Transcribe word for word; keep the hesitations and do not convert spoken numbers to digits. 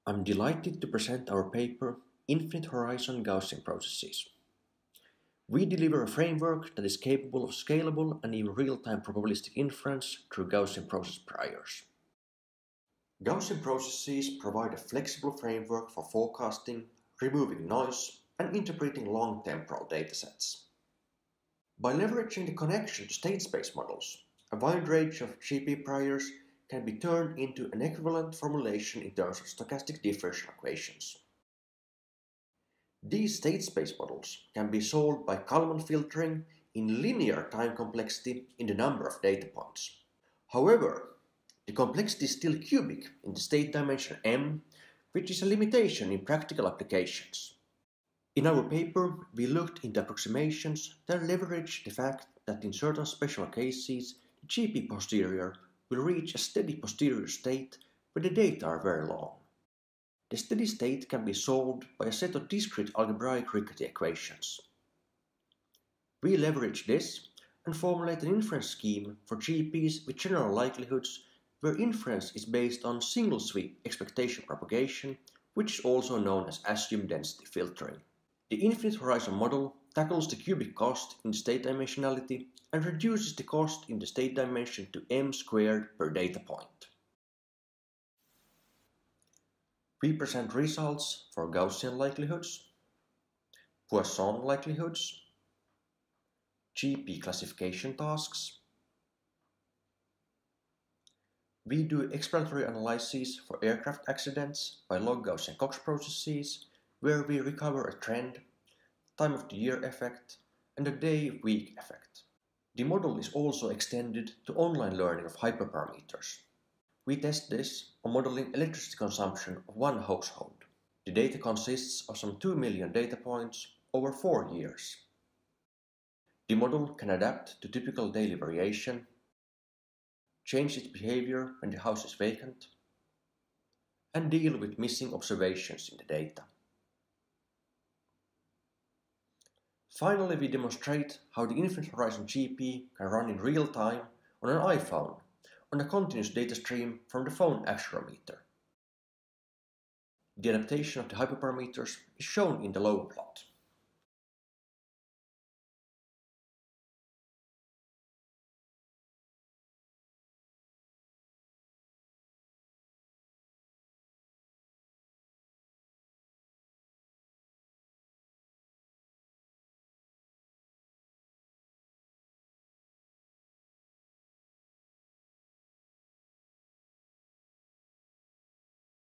I'm delighted to present our paper, Infinite Horizon Gaussian Processes. We deliver a framework that is capable of scalable and even real-time probabilistic inference through Gaussian process priors. Gaussian processes provide a flexible framework for forecasting, removing noise, and interpreting long temporal datasets. By leveraging the connection to state space models, a wide range of G P priors can be turned into an equivalent formulation in terms of stochastic differential equations. These state space models can be solved by Kalman filtering in linear time complexity in the number of data points. However, the complexity is still cubic in the state dimension m, which is a limitation in practical applications. In our paper, we looked into approximations that leverage the fact that in certain special cases, the G P posterior will reach a steady posterior state where the data are very long. The steady state can be solved by a set of discrete algebraic Riccati equations. We leverage this and formulate an inference scheme for G Ps with general likelihoods where inference is based on single-sweep expectation propagation, which is also known as assumed density filtering. The infinite horizon model tackles the cubic cost in state dimensionality and reduces the cost in the state dimension to m squared per data point. We present results for Gaussian likelihoods, Poisson likelihoods, G P classification tasks. We do exploratory analyses for aircraft accidents by log Gaussian Cox processes, where we recover a trend, time of the year effect, and a day-week effect. The model is also extended to online learning of hyperparameters. We test this on modeling electricity consumption of one household. The data consists of some two million data points over four years. The model can adapt to typical daily variation, change its behavior when the house is vacant, and deal with missing observations in the data. Finally, we demonstrate how the infinite horizon G P can run in real time on an iPhone on a continuous data stream from the phone accelerometer. The adaptation of the hyperparameters is shown in the lower plot.